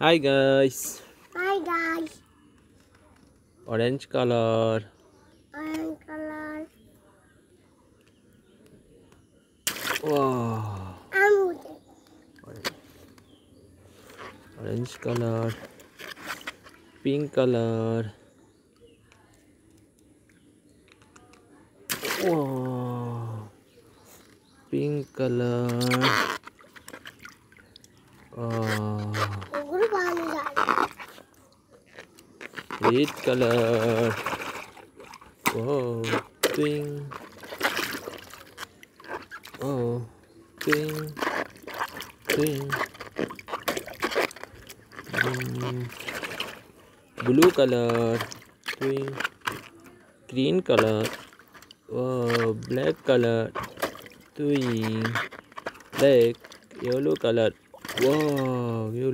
Hi guys, Hi guys, orange color. orange color. Wow, I'm orange color, pink color. Wow, pink color. Guru Bhanu Jai. Red color. Wow, pink. Oh, pink, pink. Mm, blue color, pink, green color. Wow, black color, twin, black, yellow color. Wow, beautiful.